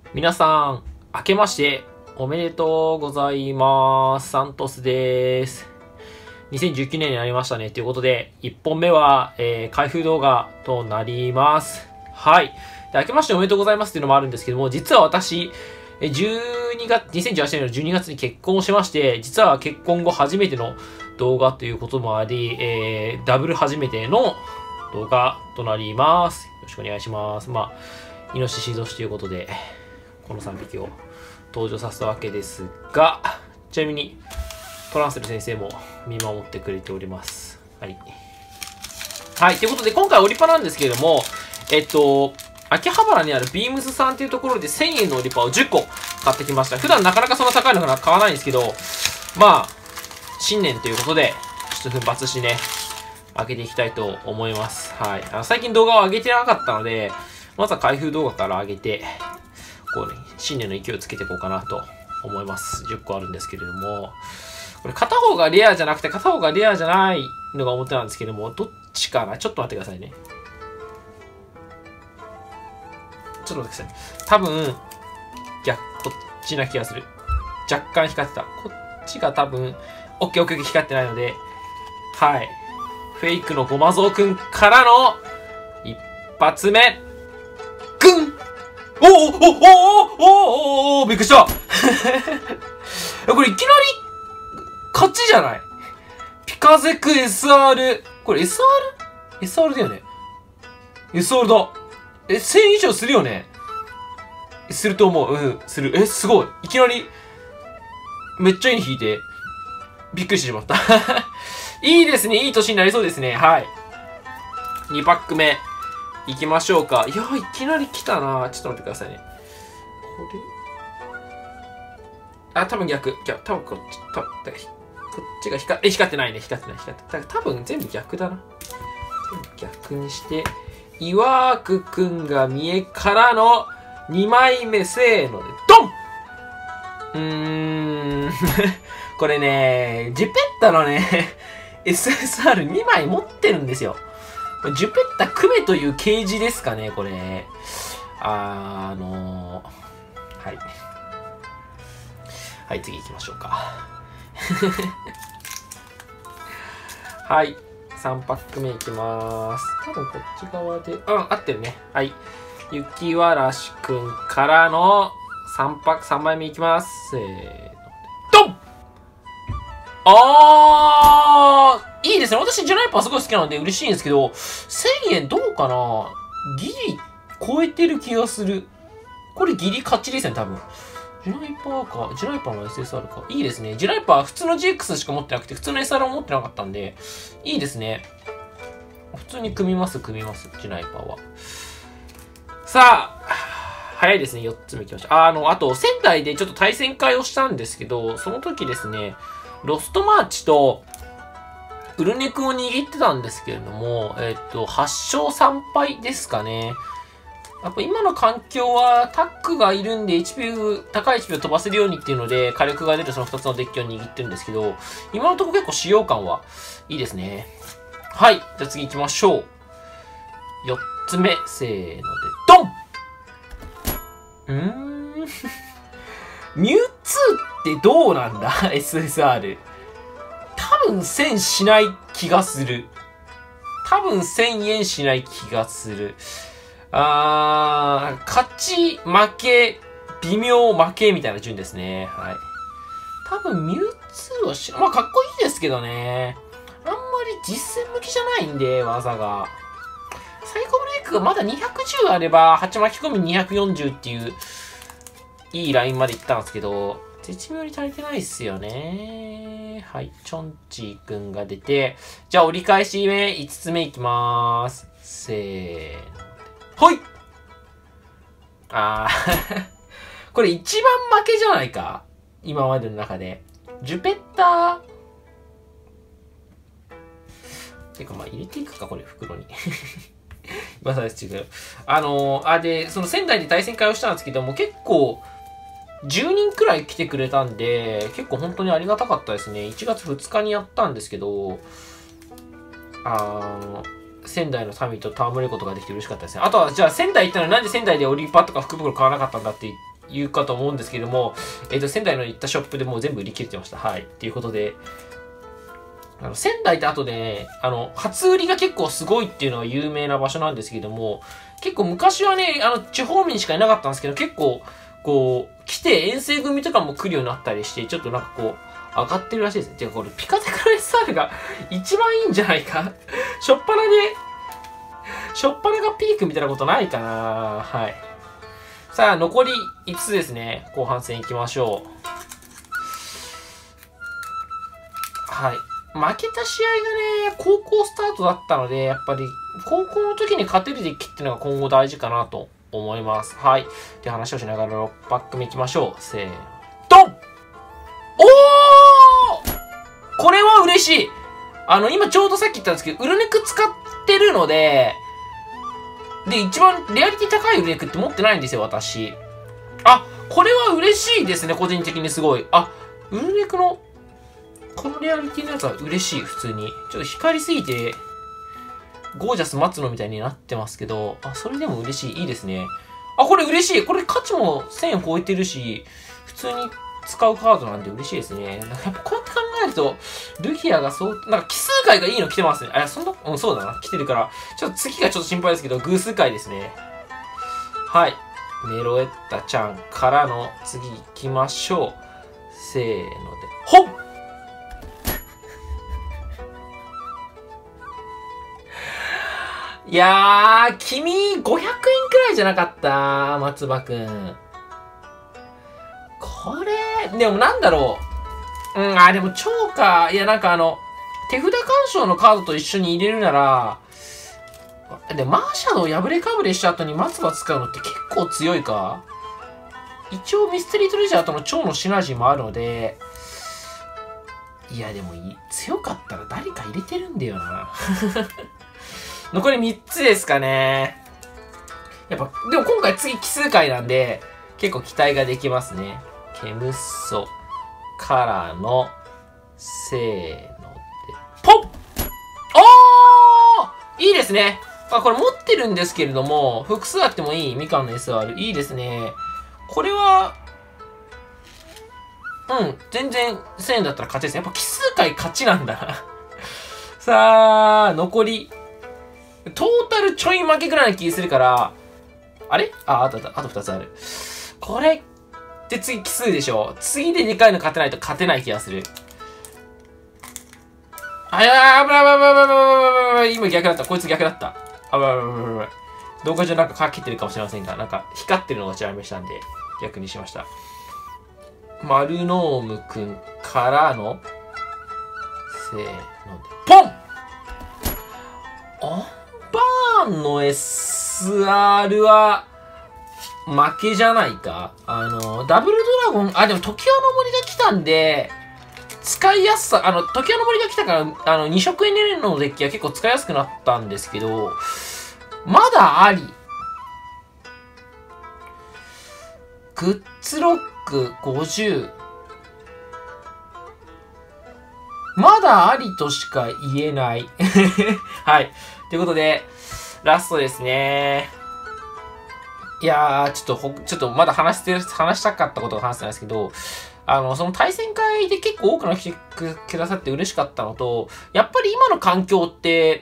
皆さん、明けましておめでとうございます。サントスです。2019年になりましたね。ということで、1本目は、開封動画となります。はい。で、明けましておめでとうございますっていうのもあるんですけども、実は私、2018年の12月に結婚をしまして、実は結婚後初めての動画ということもあり、ダブル初めての動画となります。よろしくお願いします。イノシシ年ということで、この3匹を登場させたわけですが、ちなみにトランセル先生も見守ってくれております。はい。はい、ということで今回オリパなんですけれども、秋葉原にあるビームズさんっていうところで1000円のオリパを10個買ってきました。普段なかなかそんな高いの買わないんですけど、新年ということで、ちょっと奮発してね、開けていきたいと思います。はい。最近動画を上げてなかったので、まずは開封動画から上げて、新年の勢いをつけていこうかなと思います。10個あるんですけれども、これ片方がレアじゃなくて片方がレアじゃないのが表なんですけども、どっちかな？ちょっと待ってくださいね。ちょっと待ってください。多分、こっちな気がする。若干光ってた。こっちが多分、オッケー光ってないので、はい。フェイクのごまぞうくんからの、一発目。ぐん！びっくりしたこれいきなり、勝ちじゃない？ピカゼク SR。これ SR？SR だよね。SR だ。1000以上するよね。すると思う。うん、する。すごい。いきなり、めっちゃいいの引いて、びっくりしてしまった。いいですね。いい年になりそうですね。はい。2パック目。行きましょうか。いや、いきなり来たな。ちょっと待ってくださいね。これ。多分逆。多分こっちが光ってないね。光ってない。多分全部逆だな。逆にして、いわーくくんが見えからの2枚目せーので、ドンこれね、ジュペッタのね、SSR2 枚持ってるんですよ。ジュペッタクメというケージですかね、これ。はい。はい、次行きましょうか。はい。3パック目いきまーす。多分こっち側で、合ってるね。はい。雪わらしくんからの3枚目いきます。せーの。ドン！いいですね。私、ジュナイパーすごい好きなので嬉しいんですけど、1000円どうかな？ギリ超えてる気がする。これギリ勝ちですね、多分。ジュナイパーか。ジュナイパーの SSR か。いいですね。ジュナイパー普通の GX しか持ってなくて、普通の SR も持ってなかったんで、いいですね。普通に組みます、ジュナイパーは。さあ、早いですね。4つ目いきましょう。あと、仙台でちょっと対戦会をしたんですけど、その時ですね、ロストマーチと、ウルネクを握ってたんですけれども、8勝3敗ですかね。やっぱ今の環境はタックがいるんで 高い HP を飛ばせるようにっていうので火力が出るその2つのデッキを握ってるんですけど、今のところ結構使用感はいいですね。はい。じゃあ次行きましょう。4つ目、せーので、ドンミュウツーってどうなんだSSR。多分1000しない気がする。多分1000円しない気がする。勝ち、負け、微妙負けみたいな順ですね。はい。多分ミュウツーはかっこいいですけどね。あんまり実戦向きじゃないんで、技が。サイコブレイクがまだ210あれば、8巻き込み240っていう、いいラインまでいったんですけど、絶妙に足りてないっすよね。はい。チョンチーくんが出て、じゃあ折り返し目、5つ目いきまーす。せーの。ほいこれ一番負けじゃないか？今までの中で。ジュペッター。てか入れていくか、これ、袋に。まさ違う。で、その仙台で対戦会をしたんですけども、結構、10人くらい来てくれたんで、結構本当にありがたかったですね。1月2日にやったんですけど、仙台の民と戯れることができて嬉しかったですね。あとは、じゃあ仙台行ったのになんで仙台でオリパとか福袋買わなかったんだって言うかと思うんですけども、仙台の行ったショップでもう全部売り切れてました。はい。っていうことで、仙台って後でね、初売りが結構すごいっていうのが有名な場所なんですけども、結構昔はね、地方民しかいなかったんですけど、結構、こう、来て遠征組とかも来るようになったりして、ちょっとなんかこう、上がってるらしいですね。てかこれ、ピカテクの SR が一番いいんじゃないかしょっぱながピークみたいなことないかな。はい。さあ、残り5つですね。後半戦行きましょう。はい。負けた試合がね、高校スタートだったので、やっぱり、高校の時に勝てるデッキっていうのが今後大事かなと思います。はい。って話をしながら6パック目いきましょう。せーの。ドンおーこれは嬉しい。今ちょうどさっき言ったんですけど、ウルネク使ってるので、一番レアリティ高いウルネクって持ってないんですよ、私。あ、これは嬉しいですね、個人的にすごい。あ、ウルネクの、このレアリティのやつは嬉しい、普通に。ちょっと光りすぎて、ゴージャス待つのみたいになってますけど、あ、それでも嬉しい。いいですね。あ、これ嬉しい。これ価値も1000円超えてるし、普通に使うカードなんで嬉しいですね。なんかやっぱこうやって考えると、ルギアがなんか奇数回がいいの来てますね。あ、そうだな。来てるから。ちょっと次がちょっと心配ですけど、偶数回ですね。はい。メロエッタちゃんからの次行きましょう。せーので、ほっいやー、君、500円くらいじゃなかった松葉くん。これ、でもなんだろう。でも超か。いや、なんか手札干渉のカードと一緒に入れるなら、で、マーシャドを破れかぶれした後に松葉使うのって結構強いか。一応ミステリートレジャーとの超のシナジーもあるので、いや、でも強かったら誰か入れてるんだよな。残り3つですかね。やっぱ、でも今回次奇数回なんで、結構期待ができますね。ケムッソからの、せーので、ポッいいですね。これ持ってるんですけれども、複数あってもいいみかんの SR。いいですね。これは、全然1000円だったら勝ちですね。やっぱ奇数回勝ちなんだな。さあ、残り。トータルちょい負けぐらいな気するから、あれあと2つある。これって次奇数でしょ。次で2回の勝てないと勝てない気がする。危ない。今逆だった。こいつ逆だった。危ない。動画上なんかかけてるかもしれませんが、なんか光ってるのがちら見したんで、逆にしました。マルノームくんからの、せーので、ポンバーンの SR は、負けじゃないか。ダブルドラゴン、でも時代の森が来たんで、使いやすさ、時代の森が来たから、2色エネルのデッキは結構使いやすくなったんですけど、まだあり。グッズロック50。まだありとしか言えない。はい。ということで、ラストですね。いやー、ちょっとまだ話したかったことが話してないですけど、その対戦会で結構多くの人来てくださって嬉しかったのと、やっぱり今の環境って、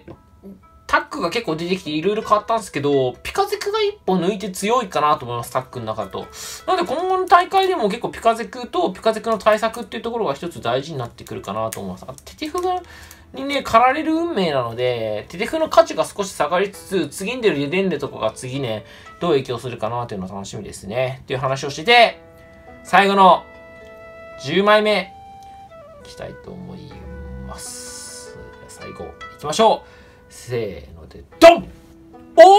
タックが結構出てきていろいろ変わったんですけど、ピカゼクが一歩抜いて強いかなと思います、タックの中だと。なので今後の大会でも結構ピカゼクとピカゼクの対策っていうところが一つ大事になってくるかなと思います。テテフにね、駆られる運命なので、テテフの価値が少し下がりつつ、次に出るデデンレとかが次ね、どう影響するかなというのが楽しみですね。っていう話をしてて、最後の10枚目、いきたいと思います。最後、いきましょう。せーので、ドンおー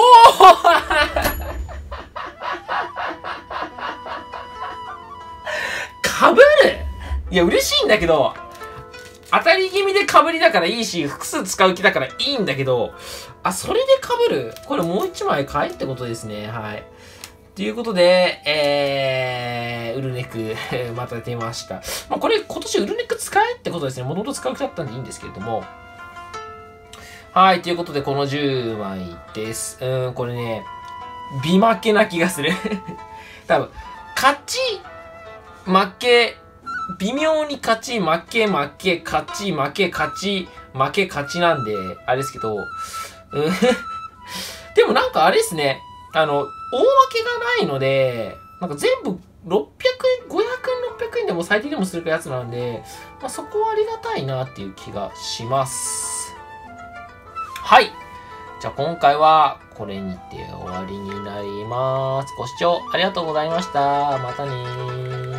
かぶるいや、嬉しいんだけど、当たり気味で被りだからいいし、複数使う気だからいいんだけど、それで被るこれもう一枚買えってことですね。はい。ということで、ウルネク、また出ました。これ今年ウルネク使えってことですね。もともと使う気だったんでいいんですけれども。はい。ということで、この10枚です。これね、美負けな気がする。多分、 勝ち、負け、微妙に勝ち、負け、負け、勝ち、負け、勝ち、負け、勝ちなんで、あれですけど、でもなんかあれですね、大負けがないので、なんか全部600円、500円、600円でも最低でもするやつなんで、まあ、そこはありがたいなっていう気がします。はい。じゃあ今回はこれにて終わりになります。ご視聴ありがとうございました。またねー。